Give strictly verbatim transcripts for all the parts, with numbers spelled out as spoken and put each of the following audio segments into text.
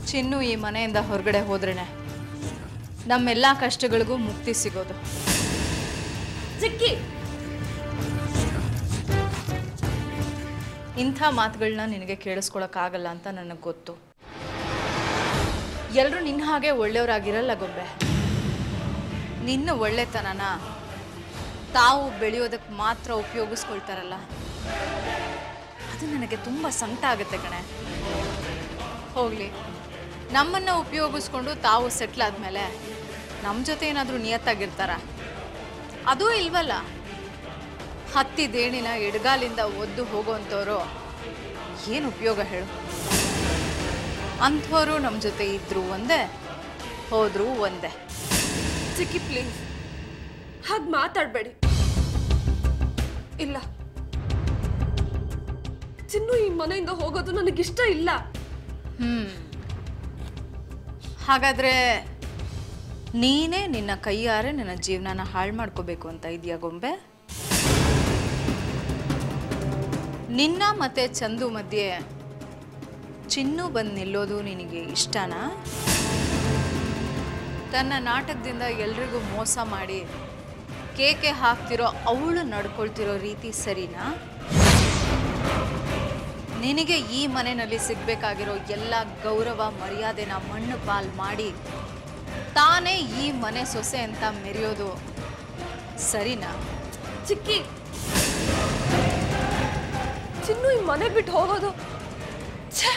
ಚಿನ್ನು ಈ ಮನೆಯಿಂದ ಹೊರಗಡೆ ಹೋದ್ರೇನೆ ನಮ್ಮೆಲ್ಲ ಕಷ್ಟಗಳಿಗೂ ಮುಕ್ತಿ ಸಿಗೋದು. ಚಿಕ್ಕಿ, ಇಂಥ ಮಾತುಗಳನ್ನ ನಿನಗೆ ಕೇಳಿಸ್ಕೊಳಕ್ಕಾಗಲ್ಲ ಅಂತ ನನಗೆ ಗೊತ್ತು. ಎಲ್ಲರೂ ನಿನ್ನ ಹಾಗೆ ಒಳ್ಳೆಯವರಾಗಿರಲ್ಲ ಗೊಂಬೆ. ನಿನ್ನ ಒಳ್ಳೆತನನ ತಾವು ಬೆಳೆಯೋದಕ್ಕೆ ಮಾತ್ರ ಉಪಯೋಗಿಸ್ಕೊಳ್ತಾರಲ್ಲ, ಅದು ನನಗೆ ತುಂಬ ಸಂಕಟ ಆಗುತ್ತೆ ಕಣೆ. ಹೋಗಲಿ, ನಮ್ಮನ್ನು ಉಪಯೋಗಿಸ್ಕೊಂಡು ತಾವು ಸೆಟ್ಲ್ ಆದಮೇಲೆ ನಮ್ಮ ಜೊತೆ ಏನಾದರೂ ನಿಯತ್ತಾಗಿರ್ತಾರ? ಅದೂ ಇಲ್ವಲ್ಲ. ಹತ್ತಿ ದೇಣಿನ ಎಡಗಾಲಿಂದ ಒದ್ದು ಹೋಗೋವಂಥವ್ರು ಏನು ಉಪಯೋಗ ಹೇಳು? ಅಂಥವರು ನಮ್ಮ ಜೊತೆ ಇದ್ರೂ ಒಂದೇ, ಹೋದ್ರೂ ಒಂದೇ. ಚಿಕ್ಕಿ ಪ್ಲೀಸ್, ಹಾಗೆ ಮಾತಾಡಬೇಡಿ. ಇಲ್ಲ, ಚಿನ್ನು ಈ ಮನೆಯಿಂದ ಹೋಗೋದು ನನಗಿಷ್ಟ ಇಲ್ಲ. ಹ್ಮ್ ಹಾಗಾದ್ರೆ ನೀನೇ ನಿನ್ನ ಕೈಯಾರೆ ನಿನ್ನ ಜೀವನನ ಹಾಳು ಮಾಡ್ಕೋಬೇಕು ಅಂತ ಇದೆಯಾ ಗೊಂಬೆ? ನಿನ್ನ ಮತ್ತೆ ಚಂದು ಮಧ್ಯೆ ಚಿನ್ನು ಬಂದು ನಿಲ್ಲೋದು ನಿನಗೆ ಇಷ್ಟನಾ? ತನ್ನ ನಾಟಕದಿಂದ ಎಲ್ರಿಗೂ ಮೋಸ ಮಾಡಿ ಕೇಕೆ ಹಾಕ್ತಿರೋ ಅವಳು ನಡ್ಕೊಳ್ತಿರೋ ರೀತಿ ಸರಿನಾ? ನಿನಗೆ ಈ ಮನೆಯಲ್ಲಿ ಸಿಗಬೇಕಾಗಿರೋ ಎಲ್ಲ ಗೌರವ ಮರ್ಯಾದೆನ ಮಣ್ಣು ಪಾಲ್ ಮಾಡಿ ತಾನೇ ಈ ಮನೆ ಸೊಸೆ ಅಂತ ಮೆರೆಯೋದು ಸರಿನಾ? ಚಿಕ್ಕಿ, ಚಿನ್ನು ಈ ಮನೆ ಬಿಟ್ಟು ಹೋಗೋದು ಛೇ.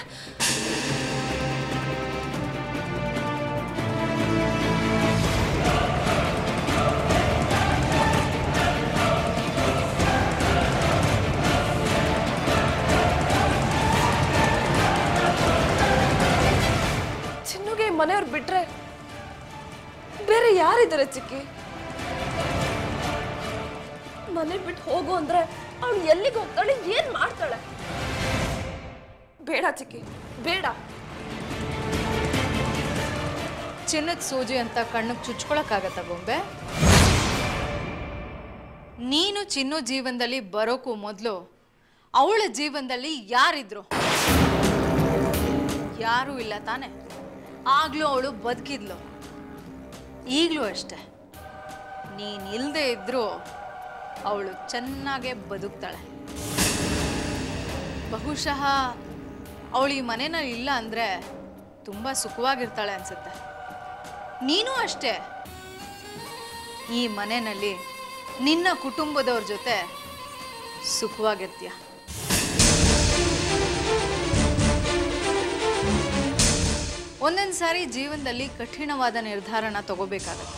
ಚಿನ್ನುಗೆ ಈ ಮನೆಯವ್ರು ಬಿಟ್ರೆ ಬೇರೆ ಯಾರಿದ್ದಾರೆ ಚಿಕ್ಕಿ? ಮನೆ ಬಿಟ್ಟು ಹೋಗು ಅಂದ್ರೆ ಅವಳು ಎಲ್ಲಿಗೆ ಹೋಗ್ತಾಳೆ, ಏನ್ ಮಾಡ್ತಾಳೆ? ಬೇಡ ಚಿಕ್ಕಿ, ಬೇಡ. ಚಿನ್ನದ ಸೂಜಿ ಅಂತ ಕಣ್ಣಿಗೆ ಚುಚ್ಕೊಳಕ್ಕಾಗತ್ತ ಗೊಂಬೆ? ನೀನು ಚಿನ್ನು ಜೀವನದಲ್ಲಿ ಬರೋಕ್ಕೂ ಮೊದಲು ಅವಳ ಜೀವನದಲ್ಲಿ ಯಾರಿದ್ರು? ಯಾರೂ ಇಲ್ಲ ತಾನೆ. ಆಗ್ಲೂ ಅವಳು ಬದುಕಿದ್ಲು, ಈಗಲೂ ಅಷ್ಟೆ. ನೀನ್ ಇಲ್ಲದೆ ಇದ್ರೂ ಅವಳು ಚೆನ್ನಾಗೇ ಬದುಕ್ತಾಳೆ. ಬಹುಶಃ ಅವಳು ಈ ಮನೆಯಲ್ಲಿ ಇಲ್ಲ ಅಂದರೆ ತುಂಬ ಸುಖವಾಗಿರ್ತಾಳೆ ಅನ್ಸುತ್ತೆ. ನೀನು ಅಷ್ಟೇ, ಈ ಮನೆಯಲ್ಲಿ ನಿನ್ನ ಕುಟುಂಬದವ್ರ ಜೊತೆ ಸುಖವಾಗಿರ್ತೀಯ. ಒಂದೊಂದು ಸಾರಿ ಜೀವನದಲ್ಲಿ ಕಠಿಣವಾದ ನಿರ್ಧಾರನ ತಗೋಬೇಕಾಗತ್ತೆ.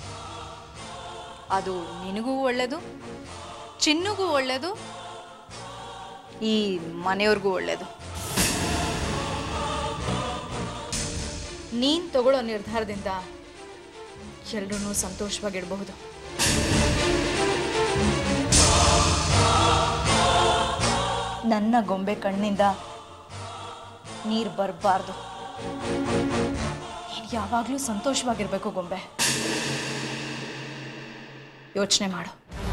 ಅದು ನಿನಗೂ ಒಳ್ಳೆಯದು, ಚಿನ್ನುಗೂ ಒಳ್ಳೆಯದು, ಈ ಮನೆಯವ್ರಿಗೂ ಒಳ್ಳೆಯದು. ನೀನು ತಗೊಳ್ಳೋ ನಿರ್ಧಾರದಿಂದ ಎಲ್ಲರೂ ಸಂತೋಷವಾಗಿಡಬಹುದು. ನನ್ನ ಗೊಂಬೆ ಕಣ್ಣಿಂದ ನೀರು ಬರಬಾರ್ದು. ನೀನು ಯಾವಾಗಲೂ ಸಂತೋಷವಾಗಿರಬೇಕು ಗೊಂಬೆ. ಯೋಚನೆ ಮಾಡು.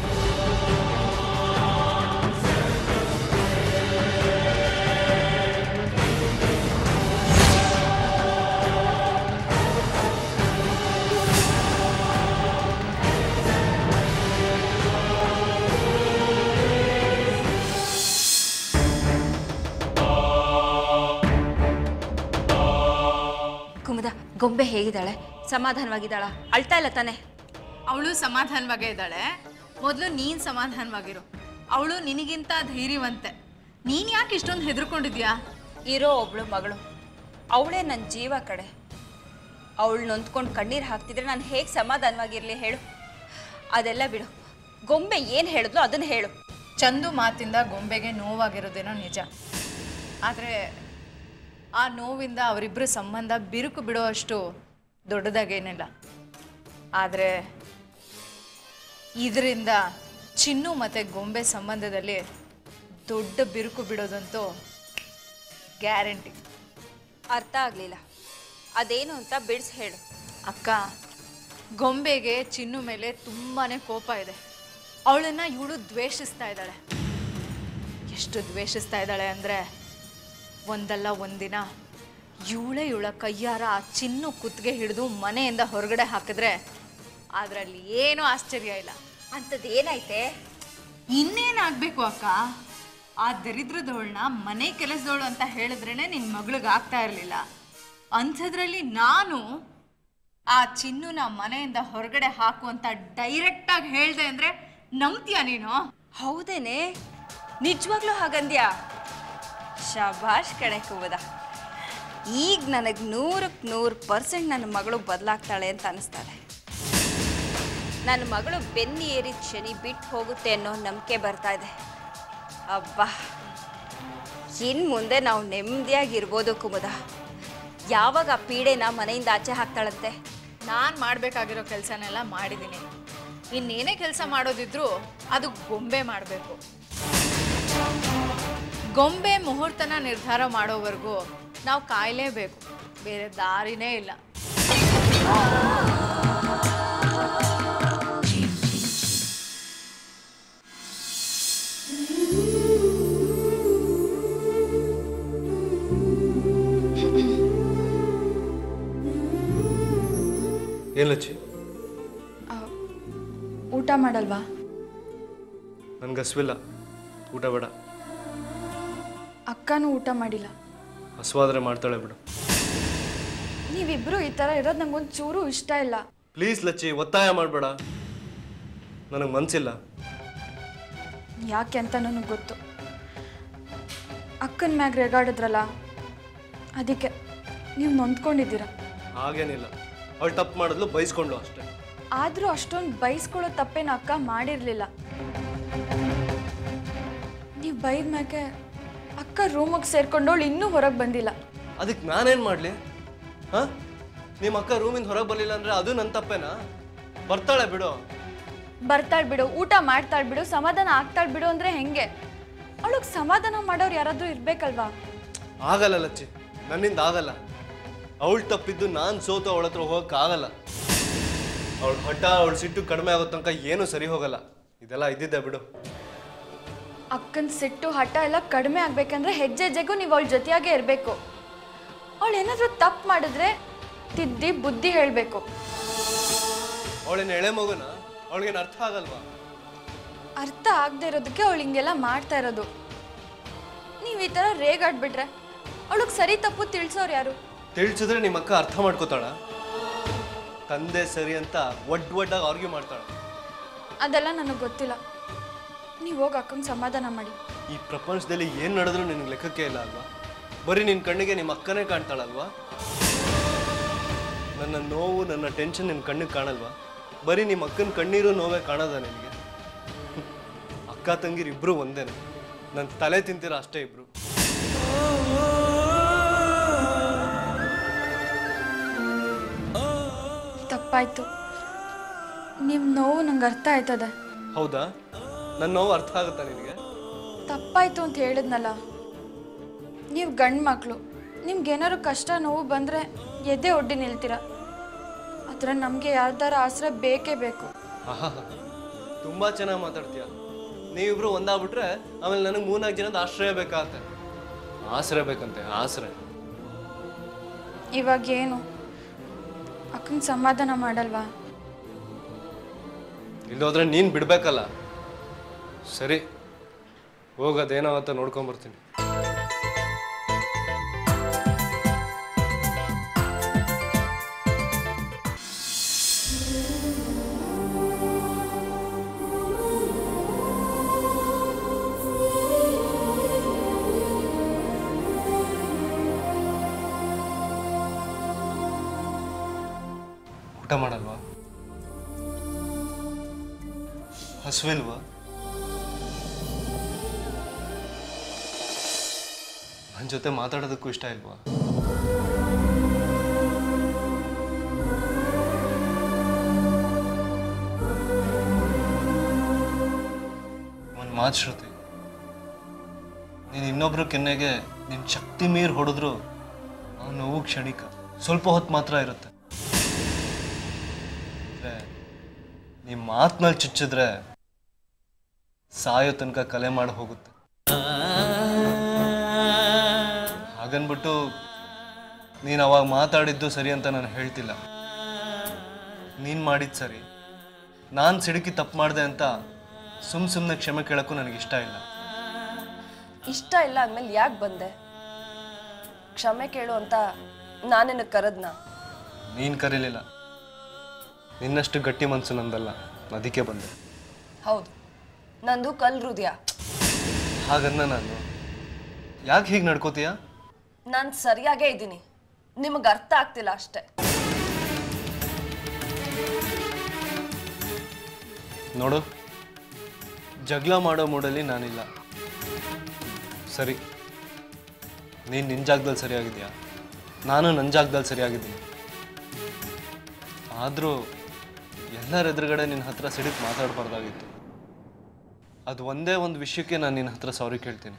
ಕುಮುದ, ಗೊಂಬೆ ಹೇಗಿದ್ದಾಳೆ? ಸಮಾಧಾನವಾಗಿದ್ದಾಳ? ಅಳ್ತಾ ಇಲ್ಲ ತಾನೆ? ಅವಳು ಸಮಾಧಾನವಾಗೇ ಇದ್ದಾಳೆ. ಮೊದಲು ನೀನು ಸಮಾಧಾನವಾಗಿರು. ಅವಳು ನಿನಗಿಂತ ಧೈರ್ಯವಂತೆ. ನೀನು ಯಾಕೆ ಇಷ್ಟೊಂದು ಹೆದರ್ಕೊಂಡಿದ್ಯಾ? ಇರೋ ಒಬ್ಳು ಮಗಳು, ಅವಳೇ ನನ್ನ ಜೀವ ಕಡೆ. ಅವಳು ನೊಂದ್ಕೊಂಡು ಕಣ್ಣೀರು ಹಾಕ್ತಿದ್ರೆ ನಾನು ಹೇಗೆ ಸಮಾಧಾನವಾಗಿರಲಿ ಹೇಳು? ಅದೆಲ್ಲ ಬಿಡು. ಗೊಂಬೆ ಏನು ಹೇಳಿದ್ಲು ಅದನ್ನು ಹೇಳು. ಚಂದು ಮಾತಿಂದ ಗೊಂಬೆಗೆ ನೋವಾಗಿರೋದೇನೋ ನಿಜ. ಆದರೆ ಆ ನೋವಿಂದ ಅವರಿಬ್ಬರ ಸಂಬಂಧ ಬಿರುಕು ಬಿಡೋ ಅಷ್ಟು ದೊಡ್ಡದಾಗೇನಿಲ್ಲ. ಆದರೆ ಇದರಿಂದ ಚಿನ್ನು ಮತ್ತು ಗೊಂಬೆ ಸಂಬಂಧದಲ್ಲಿ ದೊಡ್ಡ ಬಿರುಕು ಬಿಡೋದಂತೂ ಗ್ಯಾರಂಟಿ. ಅರ್ಥ ಆಗಲಿಲ್ಲ, ಅದೇನು ಅಂತ ಬಿಡಿಸಿ ಹೇಳು. ಅಕ್ಕ, ಗೊಂಬೆಗೆ ಚಿನ್ನು ಮೇಲೆ ತುಂಬಾ ಕೋಪ ಇದೆ. ಅವಳನ್ನು ಇವಳು ದ್ವೇಷಿಸ್ತಾ ಇದ್ದಾಳೆ. ಎಷ್ಟು ದ್ವೇಷಿಸ್ತಾ ಇದ್ದಾಳೆ ಅಂದರೆ ಒಂದಲ್ಲ ಒಂದಿನ ಇವಳೆ ಇವಳ ಕೈಯಾರ ಆ ಚಿನ್ನು ಕುತ್ತಿಗೆ ಹಿಡಿದು ಮನೆಯಿಂದ ಹೊರಗಡೆ ಹಾಕಿದ್ರೆ ಅದರಲ್ಲಿ ಏನೂ ಆಶ್ಚರ್ಯ ಇಲ್ಲ. ಅಂಥದ್ದು ಏನಾಯ್ತೆ? ಇನ್ನೇನಾಗಬೇಕು ಅಕ್ಕ? ಆ ದರಿದ್ರದವಳನ್ನ ಮನೆ ಕೆಲಸದವಳು ಅಂತ ಹೇಳಿದ್ರೇನೆ ನಿನ್ನ ಮಗಳಿಗೆ ಆಗ್ತಾ ಇರಲಿಲ್ಲ. ಅಂಥದ್ರಲ್ಲಿ ನಾನು ಆ ಚಿನ್ನುನ ಮನೆಯಿಂದ ಹೊರಗಡೆ ಹಾಕು ಅಂತ ಡೈರೆಕ್ಟಾಗಿ ಹೇಳ್ದೆ ಅಂದರೆ ನಂಬ್ತೀಯ ನೀನು? ಹೌದೇನೆ? ನಿಜವಾಗ್ಲೂ ಹಾಗಂದ್ಯಾ? ಶಬಾಷ್ ಕಡೆ ಕುವದ. ಈಗ ನನಗೆ ನೂರಕ್ಕೆ ನೂರು ಪರ್ಸೆಂಟ್ ನನ್ನ ಮಗಳು ಬದಲಾಗ್ತಾಳೆ ಅಂತ ಅನಿಸ್ತಾಳೆ. ನನ್ನ ಮಗಳು ಬೆನ್ನಿ ಏರಿದ ಶನಿ ಬಿಟ್ಟು ಹೋಗುತ್ತೆ ಅನ್ನೋ ನಂಬಿಕೆ ಬರ್ತಾ ಇದೆ. ಅಬ್ಬಾ, ಇನ್ನು ಮುಂದೆ ನಾವು ನೆಮ್ಮದಿಯಾಗಿರ್ಬೋದು ಕುಮುದ. ಯಾವಾಗ ಆ ಪೀಡೆನ ಮನೆಯಿಂದ ಆಚೆ ಹಾಕ್ತಾಳಂತೆ? ನಾನು ಮಾಡಬೇಕಾಗಿರೋ ಕೆಲಸನೆಲ್ಲ ಮಾಡಿದ್ದೀನಿ. ಇನ್ನೇನೇ ಕೆಲಸ ಮಾಡೋದಿದ್ರು ಅದು ಗೊಂಬೆ ಮಾಡಬೇಕು. ಗೊಂಬೆ ಮುಹೂರ್ತನ ನಿರ್ಧಾರ ಮಾಡೋವರೆಗೂ ನಾವು ಕಾಯಲೇಬೇಕು, ಬೇರೆ ದಾರಿನೇ ಇಲ್ಲ. ಏನು ಲಚ್ಚಿ? ಊಟ ಮಾಡಲ್ವಾ? ನನಗೆ ಹಸ್ವಿಲ್ಲ, ಊಟ ಬೇಡ. ಅಕ್ಕನೂ ಊಟ ಮಾಡಿಲ್ಲ. ಹಸುವಾದ್ರೆ ಮಾಡ್ತಾಳೆ ಬಿಡು. ನೀವಿಬ್ರು ಈ ಥರ ಇರೋದು ನಂಗೊಂದು ಚೂರು ಇಷ್ಟ ಇಲ್ಲ. ಪ್ಲೀಸ್ ಲಚ್ಚಿ, ಒತ್ತಾಯ ಮಾಡಬೇಡ. ನನಗೆ ಮನಸ್ಸಿಲ್ಲ. ಯಾಕೆ ಅಂತ ನನಗೆ ಗೊತ್ತು. ಅಕ್ಕನ ಮ್ಯಾಗ ರೇಗಾಡಿದ್ರಲ್ಲ, ಅದಕ್ಕೆ ನೀವು ನೊಂದ್ಕೊಂಡಿದ್ದೀರ. ಹಾಗೇನಿಲ್ಲ, ಅವಳು ತಪ್ಪು ಮಾಡಿದ್ಲು, ಬೈಸ್ಕೊಂಡ್ಲು ಅಷ್ಟೇ. ಆದರೂ ಅಷ್ಟೊಂದು ಬೈಸ್ಕೊಳ್ಳೋ ತಪ್ಪೇನು ಅಕ್ಕ ಮಾಡಿರಲಿಲ್ಲ. ನೀವು ಬೈದ ಮ್ಯಾಕೆ ಅಕ್ಕ ರೂಮಿಗೆ ಸೇರ್ಕೊಂಡವಳು ಇನ್ನೂ ಹೊರಗೆ ಬಂದಿಲ್ಲ. ಅದಕ್ಕೆ ನಾನೇನು ಮಾಡಲಿ? ಹಾಂ, ನಿಮ್ಮ ಅಕ್ಕ ರೂಮಿಂದ ಹೊರಗೆ ಬರಲಿಲ್ಲ ಅಂದರೆ ಅದು ನನ್ನ ತಪ್ಪೇನಾ? ಬರ್ತಾಳೆ ಬಿಡು. ಬರ್ತಾಳೆ ಬಿಡು, ಊಟ ಮಾಡ್ತಾಳೆ ಬಿಡು, ಸಮಾಧಾನ ಆಗ್ತಾಳೆ ಬಿಡು ಅಂದರೆ ಹೆಂಗೆ? ಅವಳಿಗೆ ಸಮಾಧಾನ ಮಾಡೋರು ಯಾರಾದರೂ ಇರಬೇಕಲ್ವಾ? ಆಗಲ್ಲ ಲಚ್ಚಿ, ನನ್ನಿಂದ ಆಗಲ್ಲ. ಅವಳು ತಪ್ಪಿದ್ದು ನಾನು ಸೋತು ಅವಳ ಹತ್ರ ಹೋಗೋಕ್ಕಾಗಲ್ಲ. ಅವಳು ಹಠ, ಅವಳು ಸಿಟ್ಟು ಕಡಿಮೆ ಆಗೋ ತನಕ ಏನೂ ಸರಿ ಹೋಗಲ್ಲ. ಇದೆಲ್ಲ ಇದ್ದಿದ್ದೆ ಬಿಡು. ಅಕ್ಕನ ಸಿಟ್ಟು ಹಠ ಎಲ್ಲ ಕಡಿಮೆ ಆಗ್ಬೇಕಂದ್ರೆ ಹೆಜ್ಜೆ ಹೆಜ್ಜೆಗೂ ನೀವು ಅವಳ ಜೊತೆಯಾಗೇ ಇರಬೇಕು. ಅವಳು ಏನಾದರೂ ತಪ್ಪು ಮಾಡಿದ್ರೆ ತಿದ್ದಿ ಬುದ್ಧಿ ಹೇಳಬೇಕು. ಅವಳೇನು ಎಳೆ ಮಗುನ? ಅವಳಿಗೇನು ಅರ್ಥ ಆಗಲ್ವಾ? ಅರ್ಥ ಆಗದೆ ಇರೋದಕ್ಕೆ ಅವಳು ಹಿಂಗೆಲ್ಲ ಮಾಡ್ತಾ ಇರೋದು. ನೀವು ಈ ಥರ ರೇಗಾಡ್ಬಿಟ್ರೆ ಅವಳಿಗೆ ಸರಿ ತಪ್ಪು ತಿಳಿಸೋರು ಯಾರು? ತಿಳಿಸಿದ್ರೆ ನಿಮ್ಮ ಅಕ್ಕ ಅರ್ಥ ಮಾಡ್ಕೋತಾಳ? ತಂದೆ ಸರಿ ಅಂತ ಒಡ್ ಒಡ್ಡಾಗಿ ಆರ್ಗ್ಯೂ ಮಾಡ್ತಾಳ. ಅದೆಲ್ಲ ನನಗೆ ಗೊತ್ತಿಲ್ಲ. ನೀವು ಹೋಗಿ ಅಕ್ಕಂಗೆ ಸಮಾಧಾನ ಮಾಡಿ. ಈ ಪ್ರಪಂಚದಲ್ಲಿ ಏನು ನಡೆದ್ರೂ ನಿನಗೆ ಲೆಕ್ಕಕ್ಕೆ ಇಲ್ಲ ಅಲ್ವಾ? ಬರೀ ನಿನ್ನ ಕಣ್ಣಿಗೆ ನಿಮ್ಮ ಅಕ್ಕನೇ ಕಾಣ್ತಾಳಲ್ವಾ? ನನ್ನ ನೋವು, ನನ್ನ ಟೆನ್ಷನ್ ನಿನ್ನ ಕಣ್ಣಿಗೆ ಕಾಣಲ್ವಾ? ಬರೀ ನಿಮ್ಮ ಅಕ್ಕನ ಕಣ್ಣೀರು ನೋವೇ ಕಾಣೋದ ನಿನಗೆ? ಅಕ್ಕ ತಂಗಿರು ಇಬ್ಬರು ಒಂದೇನೆ, ನನ್ನ ತಲೆ ತಿಂತೀರ ಅಷ್ಟೇ ಇಬ್ರು. ತಪ್ಪಾಯ್ತು. ನಿಮ್ಮ ನೋವು ನಂಗೆ ಅರ್ಥ ಆಯ್ತದೆ. ಹೌದಾ? ನನ್ನ ನೋವು ಅರ್ಥ ಆಗುತ್ತಾ ನಿನಗೆ? ತಪ್ಪಾಯ್ತು ಅಂತ ಹೇಳಿದ್ನಲ್ಲ. ನೀವು ಗಂಡು ಮಕ್ಕಳು, ನಿಮ್ಗೇನಾದ್ರು ಕಷ್ಟ ನೋವು ಬಂದರೆ ಎದೆ ಒಡ್ಡಿ ನಿಲ್ತೀರ. ಆದರೆ ನಮಗೆ ಯಾರ್ದಾರ ಆಸರೆ ಬೇಕೇ ಬೇಕು. ಆಹಾ, ತುಂಬ ಚೆನ್ನಾಗಿ ಮಾತಾಡ್ತೀಯ. ನೀವಿಬ್ರು ಒಂದಾಗ್ಬಿಟ್ರೆ ಆಮೇಲೆ ನನಗೆ ಮೂರ್ನಾಲ್ಕು ಜನದ ಆಶ್ರಯ ಬೇಕಾಗತ್ತೆ. ಆಶ್ರಯ ಬೇಕಂತೆ, ಆಶ್ರಯ. ಇವಾಗ ಏನು ಅಕ್ಕನ ಸಮಾಧಾನ ಮಾಡಲ್ವಾ? ಇಲ್ಲೋದ್ರೆ ನೀನು ಬಿಡ್ಬೇಕಲ್ಲ. ಸರಿ, ಹೋಗೋದೇನೋ ಅಂತ ನೋಡ್ಕೊಂಬರ್ತೀನಿ. ಊಟ ಮಾಡಲ್ವಾ? ಹಸುವಿಲ್ವಾ? ನನ್ನ ಜೊತೆ ಮಾತಾಡೋದಕ್ಕೂ ಇಷ್ಟ ಇಲ್ವಾ? ಒಂದು ಮಾತು ಶ್ರುತಿ, ನೀನು ಇನ್ನೊಬ್ರ ಕೆನ್ನೆಗೆ ನಿನ್ನ ಶಕ್ತಿ ಮೀರಿ ಹೊಡೆದ್ರು ಆ ನೋವು ಕ್ಷಣಿಕ, ಸ್ವಲ್ಪ ಹೊತ್ತು ಮಾತ್ರ ಇರುತ್ತೆ. ನಿಮ್ಮ ಮಾತಿನಲ್ಲಿ ಚುಚ್ಚಿದ್ರೆ ಸಾಯೋ ತನಕ ಕಲೆ ಮಾಡಿ ಹೋಗುತ್ತೆ. ಹಾಗನ್ಬಿಟ್ಟು ನೀನು ಅವಾಗ ಮಾತಾಡಿದ್ದು ಸರಿ ಅಂತ ನಾನು ಹೇಳ್ತಿಲ್ಲ. ನೀನು ಮಾಡಿದ್ದು ಸರಿ. ನಾನು ಸಿಡುಕಿ ತಪ್ಪು ಮಾಡಿದೆ ಅಂತ ಸುಮ್ಮ ಸುಮ್ಮನೆ ಕ್ಷಮೆ ಕೇಳೋಕ್ಕೂ ನನಗಿಷ್ಟ ಇಲ್ಲ. ಇಷ್ಟ ಇಲ್ಲ ಅಂದಮೇಲೆ ಯಾಕೆ ಬಂದೆ? ಕ್ಷಮೆ ಕೇಳು ಅಂತ ನಾನೇನು ಕರೆದ್ನ? ನೀನು ಕರೀಲಿಲ್ಲ. ನಿನ್ನಷ್ಟು ಗಟ್ಟಿ ಮನಸ್ಸು ನಂದಲ್ಲ, ಅದಕ್ಕೆ ಬಂದೆ. ಹೌದು, ನಂದು ಕಲ್ ಹೃದಯ. ಹಾಗನ್ನ ನಾನು ಯಾಕೆ ಹೀಗೆ ನಡ್ಕೋತೀಯ? ನಾನು ಸರಿಯಾಗೇ ಇದ್ದೀನಿ, ನಿಮಗೆ ಅರ್ಥ ಆಗ್ತಿಲ್ಲ ಅಷ್ಟೆ. ನೋಡು, ಜಗಳ ಮಾಡೋ ಮೂಡಲ್ಲಿ ನಾನಿಲ್ಲ. ಸರಿ, ನೀನು ನಿನ್ನ ಜಾಗದಲ್ಲಿ ಸರಿಯಾಗಿದೆಯಾ, ನಾನು ನನ್ನ ಜಾಗದಲ್ಲಿ ಸರಿಯಾಗಿದ್ದೀನಿ. ಆದರೂ ಎಲ್ಲರ ಎದುರುಗಡೆ ನಿನ್ನ ಹತ್ರ ಸಿಡಿದು ಮಾತಾಡಬಾರ್ದಾಗಿತ್ತು. ಅದು ಒಂದೇ ಒಂದು ವಿಷಯಕ್ಕೆ ನಾನು ನಿನ್ನ ಹತ್ರ ಸಾರಿ ಕೇಳ್ತೀನಿ.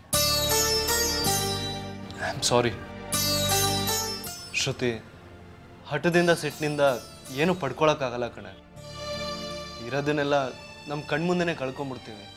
I am sorry. ಶ್ರುತಿ, ಹಠದಿಂದ ಸಿಟ್ಟಿನಿಂದ ಏನು ಪಡ್ಕೊಳಕ್ಕಾಗಲ್ಲ ಕಣೆ. ಇರೋದನ್ನೆಲ್ಲ ನಮ್ಮ ಕಣ್ಮುಂದೆನೇ ಕಳ್ಕೊಂಬಿಡ್ತೀವಿ.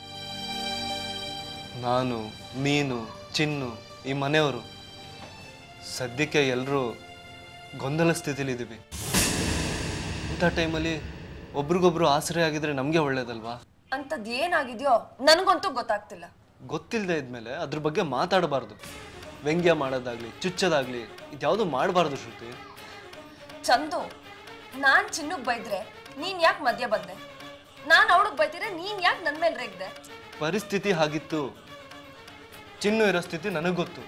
ನಾನು, ನೀನು, ಚಿನ್ನು, ಈ ಮನೆಯವರು ಸದ್ಯಕ್ಕೆ ಎಲ್ಲರೂ ಗೊಂದಲ ಸ್ಥಿತಿಲಿದ್ದೀವಿ. ಇಂಥ ಟೈಮಲ್ಲಿ ಒಬ್ರಿಗೊಬ್ರು ಆಸರೆ ಆಗಿದ್ರೆ ನಮಗೆ ಒಳ್ಳೇದಲ್ವಾ? ಅಂಥದ್ದು ಏನಾಗಿದೆಯೋ ನನಗಂತೂ ಗೊತ್ತಾಗ್ತಿಲ್ಲ. ಗೊತ್ತಿಲ್ಲದೆ ಇದ್ಮೇಲೆ ಅದ್ರ ಬಗ್ಗೆ ಮಾತಾಡಬಾರ್ದು. ವ್ಯಂಗ್ಯ ಮಾಡೋದಾಗ್ಲಿ, ಚುಚ್ಚೋದಾಗ್ಲಿ, ಇದ್ಯಾವುದು ಮಾಡಬಾರ್ದು ಶ್ರುತಿ. ಚಂದು, ನಾನು ಚಿನ್ನಕ್ಕೆ ಬೈದ್ರೆ ನೀನು ಯಾಕೆ ಮಧ್ಯ ಬಂದೆ? ನಾನು ಅವಳಿಗೆ ಬೈತಿದ್ರೆ ನೀನು ಯಾಕೆ ನನ್ನ ಮೇಲೆ ರೇಗ್ದೆ? ಪರಿಸ್ಥಿತಿ ಹಾಗಿತ್ತು. ಚಿನ್ನು ಇರೋ ಸ್ಥಿತಿ ನನಗೆ ಗೊತ್ತು.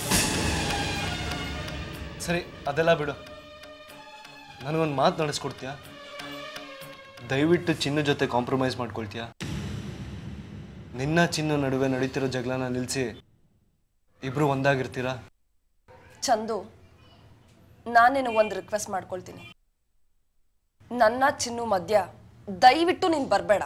ಸರಿ, ಅದೆಲ್ಲ ಬಿಡು. ನನಗೊಂದು ಮಾತು ನಡೆಸ್ಕೊಡ್ತೀಯಾ? ದಯವಿಟ್ಟು ಚಿನ್ನು ಜೊತೆ ಕಾಂಪ್ರಮೈಸ್ ಮಾಡ್ಕೊಳ್ತೀಯಾ? ನಿನ್ನ ಚಿನ್ನು ನಡುವೆ ನಡೀತಿರೋ ಜಗಳನ ನಿಲ್ಲಿಸಿ ಇಬ್ರು ಒಂದಾಗಿರ್ತೀರಾ? ಚಂದು, ನಾನೇನು ಒಂದು ರಿಕ್ವೆಸ್ಟ್ ಮಾಡ್ಕೊಳ್ತೀನಿ. ನನ್ನ ಚಿನ್ನು ಮಧ್ಯ ದಯವಿಟ್ಟು ನೀನು ಬರಬೇಡ.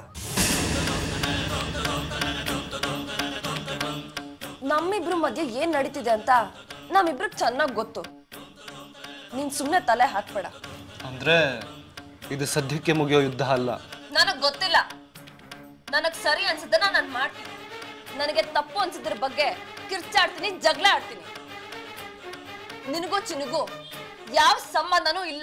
ನಮ್ಮಿಬ್ರು ಮಧ್ಯೆ ಏನು ನಡೀತಿದೆ ಅಂತ ನಮ್ಮಿಬ್ರಿಗೆ ಚೆನ್ನಾಗಿ ಗೊತ್ತು. ನೀನು ಸುಮ್ಮನೆ ತಲೆ ಹಾಕ್ಬೇಡ. ಅಂದ್ರೆ ಇದು ಸದ್ಯಕ್ಕೆ ಮುಗಿಯೋ ಯುದ್ಧ ಅಲ್ಲ. ನನಗೆ ಗೊತ್ತಿಲ್ಲ. ನನಗೆ ಸರಿ ಅನ್ಸುತ್ತೆ ನಾನು ಮಾಡ್ತೀನಿ. ನನಗೆ ತಪ್ಪು ಅನ್ಸಿದ್ರ ಬಗ್ಗೆ ಕಿರ್ಚಾಡ್ತೀನಿ, ಜಗಳ ಆಡ್ತೀನಿ. ನಿನಗೂ ಚಿನ್ನಗೂ ಯಾವ ಸಂಬಂಧನೂ ಇಲ್ಲ.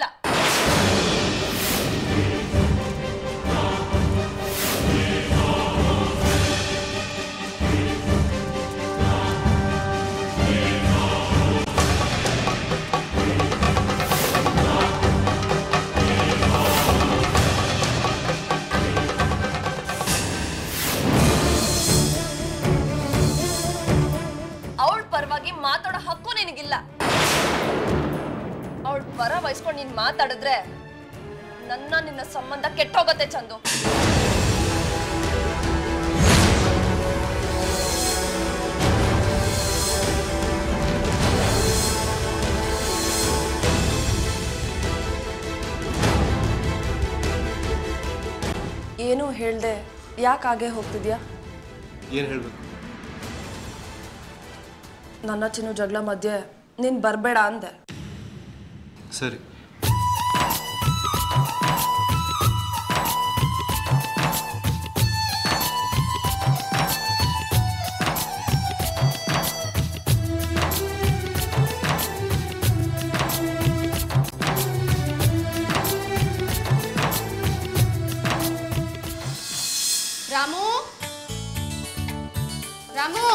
ಮಾತಾಡೋ ಹಕ್ಕು ನಿನಗಿಲ್ಲ. ಅವಳ ಪರ ವಹಿಸ್ಕೊಂಡು ನೀನ್ ಮಾತಾಡಿದ್ರೆ ನನ್ನ ನಿನ್ನ ಸಂಬಂಧ ಕೆಟ್ಟೋಗತ್ತೆ ಚಂದು. ಏನು ಹೇಳ್ದೆ ಯಾಕೆ ಹಾಗೆ ಹೋಗ್ತಿದ್ಯಾ? ಏನು ಹೇಳ್ಬೇಕು? ನನ್ನ ಚಿನ್ನು ಜಗಳ ಮಧ್ಯೆ ನೀನ್ ಬರಬೇಡ ಅಂದೆ. ಸರಿ, ರಾಮು, ರಾಮು,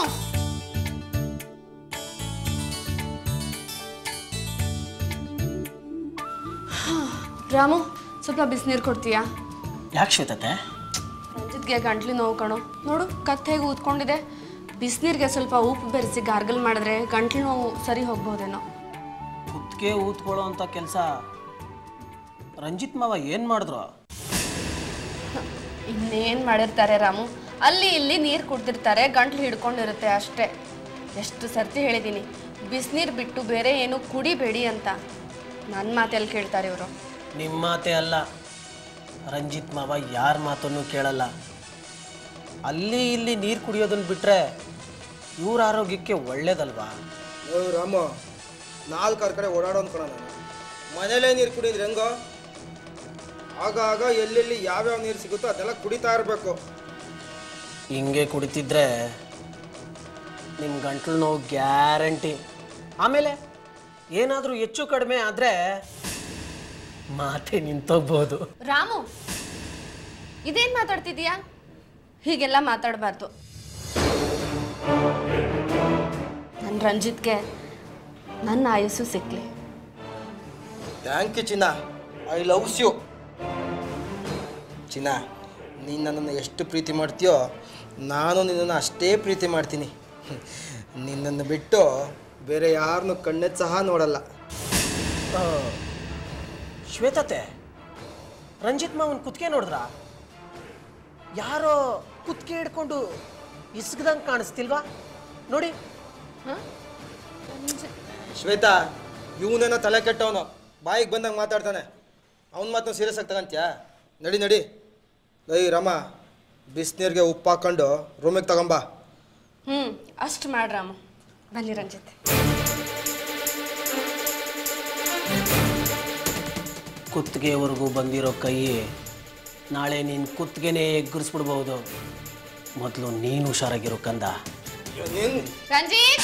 ರಾಮು ಸ್ವಲ್ಪ ಬಿಸಿನೀರು ಕೊಡ್ತೀಯಾ? ಯಾಕೆ ಶ್ವೇತತೆ? ರಂಜಿತ್ಗೆ ಗಂಟ್ಲು ನೋವು ಕಣೋ. ನೋಡು ಕತ್ತೆ ಹೇಗೆ ಊದ್ಕೊಂಡಿದೆ. ಬಿಸಿನೀರಿಗೆ ಸ್ವಲ್ಪ ಉಪ್ಪು ಬೆರೆಸಿ ಗಾರ್ಗಲ್ ಮಾಡಿದ್ರೆ ಗಂಟ್ಲು ನೋವು ಸರಿ ಹೋಗ್ಬೋದೇನೋ. ಕುತ್ತಿಗೆ ಊದ್ಕೊಳ್ಳೋ ಅಂಥ ಕೆಲಸ ರಂಜಿತ್ ಮಾವ ಏನು ಮಾಡಿದ್ರು? ಇನ್ನೇನು ಮಾಡಿರ್ತಾರೆ ರಾಮು, ಅಲ್ಲಿ ಇಲ್ಲಿ ನೀರು ಕುಡ್ದಿರ್ತಾರೆ, ಗಂಟ್ಲು ಹಿಡ್ಕೊಂಡಿರುತ್ತೆ ಅಷ್ಟೇ. ಎಷ್ಟು ಸರ್ತಿ ಹೇಳಿದ್ದೀನಿ ಬಿಸಿನೀರು ಬಿಟ್ಟು ಬೇರೆ ಏನು ಕುಡಿಬೇಡಿ ಅಂತ. ನನ್ನ ಮಾತೆಲ್ಲಿ ಕೇಳ್ತಾರೆ ಇವರು? ನಿಮ್ಮ ಮಾತೇ ಅಲ್ಲ, ರಂಜಿತ್ ಮಾವ ಯಾರ ಮಾತನ್ನು ಕೇಳಲ್ಲ. ಅಲ್ಲಿ ಇಲ್ಲಿ ನೀರು ಕುಡಿಯೋದನ್ನು ಬಿಟ್ಟರೆ ಇವ್ರ ಆರೋಗ್ಯಕ್ಕೆ ಒಳ್ಳೇದಲ್ವಾ? ರಾಮ, ನಾಲ್ಕಾರು ಕಡೆ ಓಡಾಡೋ ಅನ್ಕೊಳ ನಾನು. ಮನೇಲೇ ನೀರು ಕುಡಿದ್ರೆ ಹೆಂಗೋ? ಆಗ ಆಗ ಎಲ್ಲೆಲ್ಲಿ ಯಾವ್ಯಾವ ನೀರು ಸಿಗುತ್ತೋ ಅದೆಲ್ಲ ಕುಡಿತಾ ಇರಬೇಕು. ಹಿಂಗೆ ಕುಡಿತಿದ್ರೆ ನಿಮ್ಮ ಗಂಟ್ಲು ನೋವು ಗ್ಯಾರಂಟಿ. ಆಮೇಲೆ ಏನಾದರೂ ಹೆಚ್ಚು ಕಡಿಮೆ ಆದರೆ ಮಾತೆ ನಿಂತೋಗ್ಬೋದು. ರಾಮು, ಇದೇನ್ ಮಾತಾಡ್ತಿದೀಯಾ? ಹೀಗೆಲ್ಲ ಮಾತಾಡಬಾರ್ದು. ನನ್ನ ರಂಜಿತ್ಗೆ ನನ್ನ ಆಯಸ್ಸು ಸಿಕ್ಲಿ. ಥ್ಯಾಂಕ್ ಯು ಚಿನ್ನ, ಐ ಲವ್ಸ್ ಯು. ಚಿನ್ನ, ನೀನು ನನ್ನನ್ನು ಎಷ್ಟು ಪ್ರೀತಿ ಮಾಡ್ತೀಯೋ ನಾನು ನಿನ್ನನ್ನು ಅಷ್ಟೇ ಪ್ರೀತಿ ಮಾಡ್ತೀನಿ. ನಿನ್ನನ್ನು ಬಿಟ್ಟು ಬೇರೆ ಯಾರನ್ನು ಕಣ್ಣೆತ್ತು ಸಹ ನೋಡಲ್ಲ. ಶ್ವೇತತೆ, ರಂಜಿತ್ ಮಾವನ್ ಕುತ್ತಿಗೆ ನೋಡಿದ್ರ? ಯಾರೋ ಕುತ್ತಿಗೆ ಹಿಡ್ಕೊಂಡು ಇಸ್ಗದಂಗೆ ಕಾಣಿಸ್ತಿಲ್ವಾ? ನೋಡಿ. ಶ್ವೇತಾ, ಇವನೇನೋ ತಲೆ ಕೆಟ್ಟವನು, ಬಾಯಿಗೆ ಬಂದಂಗೆ ಮಾತಾಡ್ತಾನೆ. ಅವನ ಮಾತನ್ನು ಸೀರಿಯಸ್ ಆಗಿ ತಗೊಂತ್ಯಾ? ನಡಿ ನಡಿ. ಲೈ ರಮ, ಬಿಸಿನೀರಿಗೆ ಉಪ್ಪು ಹಾಕೊಂಡು ರೂಮಿಗೆ ತಗೊಂಬ. ಹ್ಞೂ, ಅಷ್ಟು ಮಾಡ್ರಾಮು. ಬನ್ನಿ ರಂಜಿತ್. ಕುತ್ತಿಗೆವರೆಗೂ ಬಂದಿರೋ ಕೈ ನಾಳೆ ನೀನು ಕುತ್ತಿಗೆನೇ ಎಗ್ಗಿಸ್ಬಿಡ್ಬೋದು. ಮೊದಲು ನೀನು ಹುಷಾರಾಗಿರೋ ಕಂದ. ನೀನು ರಂಜಿತ್,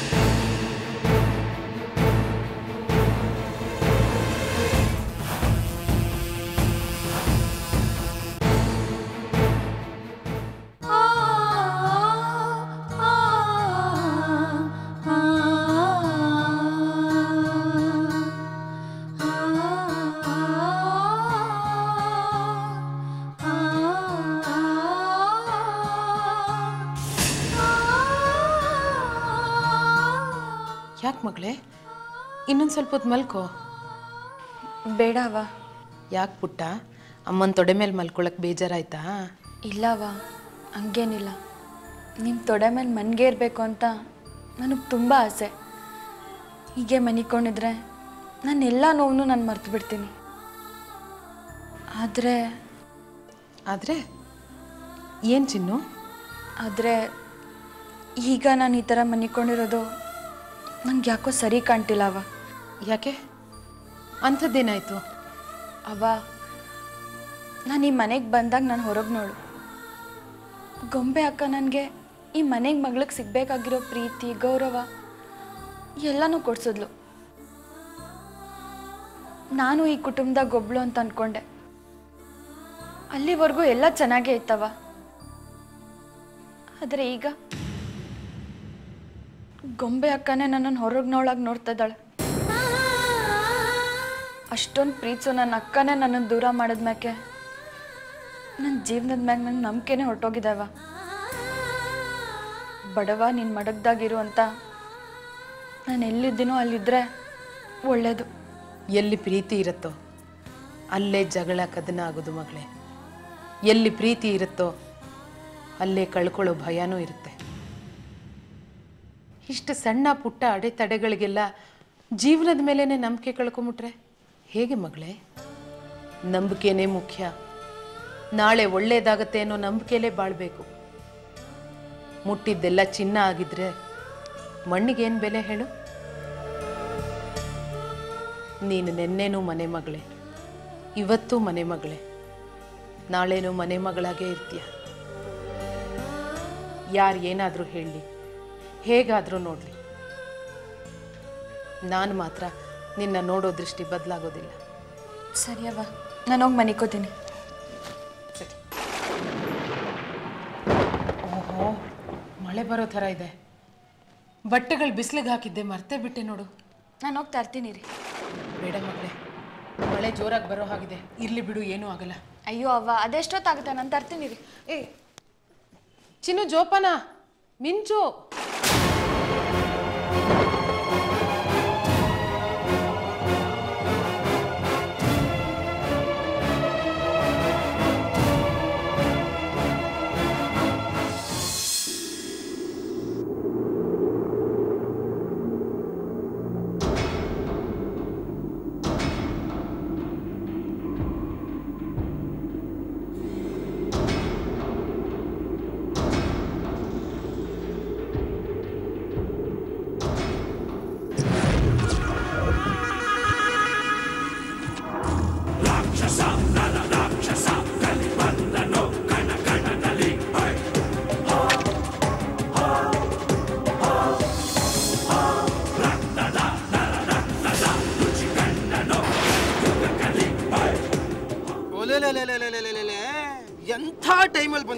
ಯಾಕೆ ಮಗಳೇ, ಇನ್ನೊಂದು ಸ್ವಲ್ಪ ಹೊತ್ತು ಮಲ್ಕೋ. ಬೇಡವ. ಯಾಕೆ ಪುಟ್ಟ, ಅಮ್ಮನ ತೊಡೆ ಮೇಲೆ ಮಲ್ಕೊಳಕ್ಕೆ ಬೇಜಾರಾಯ್ತಾ? ಇಲ್ಲವ, ಹಂಗೇನಿಲ್ಲ. ನಿಮ್ಮ ತೊಡೆ ಮೇಲೆ ಮನ್ಗೇರಬೇಕು ಅಂತ ನನಗೆ ತುಂಬ ಆಸೆ. ಹೀಗೆ ಮನಿಕೊಂಡಿದ್ರೆ ನಾನು ಎಲ್ಲ ನೋವನ್ನು ನಾನು ಮರ್ತು ಬಿಡ್ತೀನಿ. ಆದರೆ ಆದರೆ ಏನು ಚಿನ್ನು? ಆದರೆ ಈಗ ನಾನು ಈ ಥರ ಮನಿಕೊಂಡಿರೋದು ನಂಗೆ ಯಾಕೋ ಸರಿ ಕಾಣ್ತಿಲ್ಲ ಅವ. ಯಾಕೆ? ಅಂಥದ್ದೇನಾಯಿತು? ಅವ, ನಾನು ಈ ಮನೆಗೆ ಬಂದಾಗ ನಾನು ಹೊರಗೆ ನೋಡು, ಗೊಂಬೆ ಅಕ್ಕ ನನಗೆ ಈ ಮನೆಗೆ ಮಗಳಿಗೆ ಸಿಗಬೇಕಾಗಿರೋ ಪ್ರೀತಿ ಗೌರವ ಎಲ್ಲನೂ ಕೊಡ್ಸಿದ್ಲು. ನಾನು ಈ ಕುಟುಂಬದಾಗ ಒಬ್ಳು ಅಂತ ಅಂದ್ಕೊಂಡೆ. ಅಲ್ಲಿವರೆಗೂ ಎಲ್ಲ ಚೆನ್ನಾಗೇ ಇತ್ತವ. ಆದರೆ ಈಗ ಗೊಂಬೆ ಅಕ್ಕನೇ ನನ್ನನ್ನು ಹೊರಗೆ ನೋಳಾಗಿ ನೋಡ್ತಾ ಇದ್ದಾಳೆ. ಅಷ್ಟೊಂದು ಪ್ರೀತಿಸೋ ನನ್ನ ಅಕ್ಕನೇ ನನ್ನನ್ನು ದೂರ ಮಾಡಿದ್ಮ್ಯಾಕೆ ನನ್ನ ಜೀವನದ ಮ್ಯಾಗ ನನ್ನ ನಂಬಿಕೆನೇ ಹೊರಟೋಗಿದ್ದಾವ. ಬಡವ ನೀನು ಮಡಗ್ದಾಗಿರು ಅಂತ ನಾನು ಎಲ್ಲಿದ್ದೀನೋ ಅಲ್ಲಿದ್ದರೆ ಒಳ್ಳೆಯದು. ಎಲ್ಲಿ ಪ್ರೀತಿ ಇರುತ್ತೋ ಅಲ್ಲೇ ಜಗಳ ಕದನ ಆಗೋದು ಮಗಳೇ. ಎಲ್ಲಿ ಪ್ರೀತಿ ಇರುತ್ತೋ ಅಲ್ಲೇ ಕಳ್ಕೊಳ್ಳೋ ಭಯನೂ ಇರುತ್ತೆ. ಇಷ್ಟು ಸಣ್ಣ ಪುಟ್ಟ ಅಡೆತಡೆಗಳಿಗೆಲ್ಲ ಜೀವನದ ಮೇಲೇ ನಂಬಿಕೆ ಕಳ್ಕೊಂಬಿಟ್ರೆ ಹೇಗೆ ಮಗಳೇ? ನಂಬಿಕೆನೇ ಮುಖ್ಯ. ನಾಳೆ ಒಳ್ಳೇದಾಗತ್ತೆ ಅನ್ನೋ ನಂಬಿಕೆಯಲ್ಲೇ ಬಾಳಬೇಕು. ಮುಟ್ಟಿದ್ದೆಲ್ಲ ಚಿನ್ನ ಆಗಿದ್ರೆ ಮಣ್ಣಿಗೇನು ಬೆಲೆ ಹೇಳು? ನೀನು ನೆನ್ನೆನೂ ಮನೆ ಮಗಳೇ, ಇವತ್ತೂ ಮನೆ ಮಗಳೇ, ನಾಳೆನೂ ಮನೆ ಮಗಳಾಗೇ ಇರ್ತೀಯ. ಯಾರು ಏನಾದರೂ ಹೇಳಲಿ, ಹೇಗಾದರೂ ನೋಡಲಿ, ನಾನು ಮಾತ್ರ ನಿನ್ನ ನೋಡೋ ದೃಷ್ಟಿ ಬದಲಾಗೋದಿಲ್ಲ. ಸರಿಯವ್ವ, ನಾನು ಹೋಗಿ ಮನಿಕೋತೀನಿ. ಸರಿ. ಓಹೋ, ಮಳೆ ಬರೋ ಥರ ಇದೆ. ಬಟ್ಟೆಗಳು ಬಿಸಿಲಿಗೆ ಹಾಕಿದ್ದೆ, ಮರ್ತೇ ಬಿಟ್ಟೆ ನೋಡು. ನಾನು ಹೋಗಿ ತರ್ತೀನಿ ರೀ. ಬೇಡ ಮಗಳೇ, ಮಳೆ ಜೋರಾಗಿ ಬರೋ ಹಾಗಿದೆ. ಇರಲಿ ಬಿಡು, ಏನೂ ಆಗಲ್ಲ. ಅಯ್ಯೋ ಅವ್ವ, ಅದೆಷ್ಟೊತ್ತಾಗುತ್ತೆ, ನಾನು ತರ್ತೀನಿ ರೀ. ಏ ಚಿನ್ನು, ಜೋಪಾನ, ಮಿಂಚು.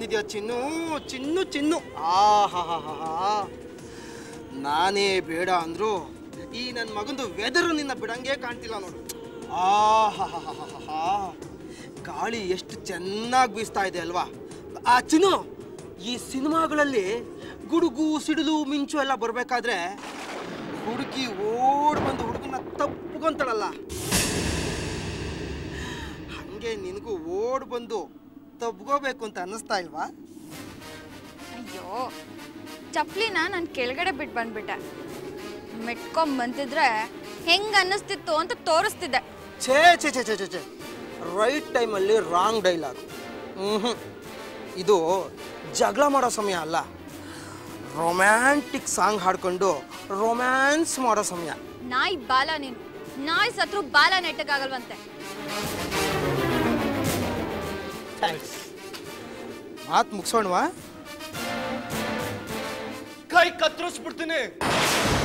ಬಂದಿದ್ಯಾ ಚಿನ್ನು ಚಿನ್ನು ಚಿನ್ನು ಆ ಹಾ ಹಾ ಹಾ ಹಾ ನಾನೇ ಬೇಡ ಅಂದ್ರು ಈ ನನ್ನ ಮಗಂದು ವೆದರು ನಿನ್ನ ಬಿಡಂಗೆ ಕಾಣ್ತಿಲ್ಲ ನೋಡು. ಆ ಹಾ ಹಾ ಹಾ ಹಾ ಹಾ ಗಾಳಿ ಎಷ್ಟು ಚೆನ್ನಾಗಿ ಬೀಸ್ತಾ ಇದೆ ಅಲ್ವಾ? ಆ ಚಿನ್ನು, ಈ ಸಿನಿಮಾಗಳಲ್ಲಿ ಗುಡುಗು ಸಿಡಿಲು ಮಿಂಚು ಎಲ್ಲ ಬರಬೇಕಾದ್ರೆ ಹುಡುಗಿ ಓಡ್ ಬಂದು ಹುಡುಗನ ತಪ್ಪುಕೊಂತಾಳಲ್ಲ, ಹಂಗೆ ನಿನಗೂ ಓಡ್ ಬಂದು ತಬ್ಕೋಬೇಕು ಅಂತ ಅನ್ನಿಸ್ತಾ ಇಲ್ವಾ? ಅಯ್ಯೋ, ಚಪ್ಲಿನ ನಾನು ಕೆಳಗಡೆ ಬಿಟ್ಟು ಬಂದ್ಬಿಟ್ಟೆ. ಮೆಟ್ಕೊಂಡ್ ಬಂತಿದ್ರೆ ಹೆಂಗ್ ಅನ್ನಿಸ್ತಿತ್ತು ಅಂತ ತೋರಿಸ್ತಿದ್ದೆ. ಛೇ ಛೇ ಛೇ ಛೇ ಛೇ ಛೇ ರೈಟ್ ಟೈಮಲ್ಲಿ ರಾಂಗ್ ಡೈಲಾಗ್. ಹ್ಞೂ ಇದು ಜಗಳ ಮಾಡೋ ಸಮಯ ಅಲ್ಲ, ರೊಮ್ಯಾಂಟಿಕ್ ಸಾಂಗ್ ಹಾಡ್ಕೊಂಡು ರೊಮ್ಯಾನ್ಸ್ ಮಾಡೋ ಸಮಯ. ನಾಯಿ ಬಾಲ ನೀನು, ನಾಯಿ ಸತ್ರು ಬಾಲ ನೆಟ್ಟಕ್ಕಾಗಲ್ವಂತೆ. ಮಾತು ಮುಗಿಸೋಣವಾ? ಕೈ ಕತ್ತರಿಸ್ಬಿಡ್ತೀನಿ.